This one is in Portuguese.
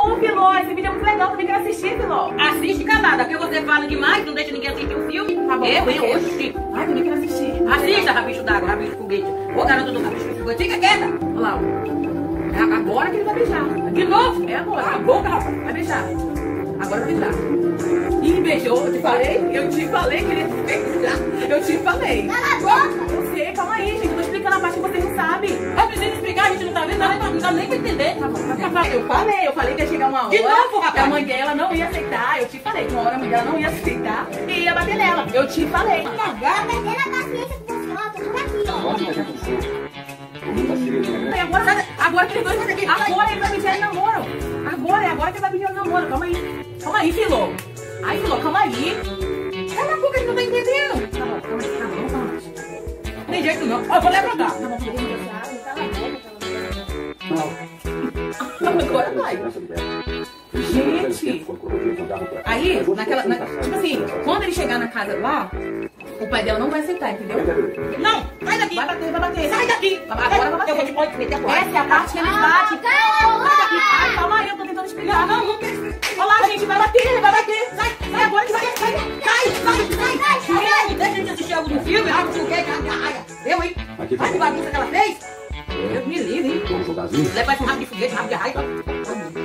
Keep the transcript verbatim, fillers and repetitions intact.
Ô, Filó, esse vídeo é muito legal, também quero assistir, Filó. Assiste calada, porque você fala demais, não deixa ninguém assistir o filme. Tá bom, eu, eu, eu. hoje. Ai, também quero assistir. Assista, Rabicho d'Água, Rabicho Foguete. Ô, garota do Rabicho Foguete, fica quieta. Olha lá, ó. É agora que ele vai beijar. De novo? É agora. Cala a boca, rapaz. Vai beijar. Agora vai beijar. Ih, beijou, eu te falei? Eu te falei que ele ia beijar. Eu te falei. Cala a boca! Eu sei, calma aí, gente. Eu tô explicando a parte que vocês não sabem. Eu preciso explicar, a gente não tá vendo nada, não dá nem pra entender. Tá bom, tá bom. Eu falei, eu falei que ia chegar uma hora. De novo, rapaz. Que a mãe dela não ia aceitar. Eu te falei que uma hora a mãe dela não ia aceitar e ia bater nela. Eu te falei. Vai ter a paciência com você, ó. Tô por aqui, ó. Pode fazer com você. O mundo tá cheio, né? E agora, agora que ele vai fazer aqui. Agora ele vai pedir namoro. Agora, é agora que ele vai pedir namoro. Calma aí. Calma aí, Filó. Ai, Filó, calma aí. Cala a boca, a gente não tá entendendo. Tá bom, calma aí, tá bom, calma aí. Tem jeito não. Ó, eu vou levantar. Tá bom, filho, vamos deixar. Cala a boca, cala a boca. Agora vai. Gente. Aí, naquela, na, tipo assim, quando ele chegar na casa lá, o pai dela não vai aceitar, entendeu? Não, sai daqui. Vai bater, vai bater. Sai daqui. Agora vai bater. Eu vou te pode meter agora. Essa é a parte que eles batem. Ai, calma aí, eu tô tentando explicar. Não, não quero. Olha lá, gente, vai bater, ele vai bater. Sai, sai agora que vai bater. Sai, sai, sai, sai. Sai, deixa a gente assistir algo no filme. Ah, não quer, eu, hein? Aqui Olha que bagunça que ela fez. É. Deus me livre, hein? Vamos jogarzinho? Leva esse rabo de foguete, rabo de raiva.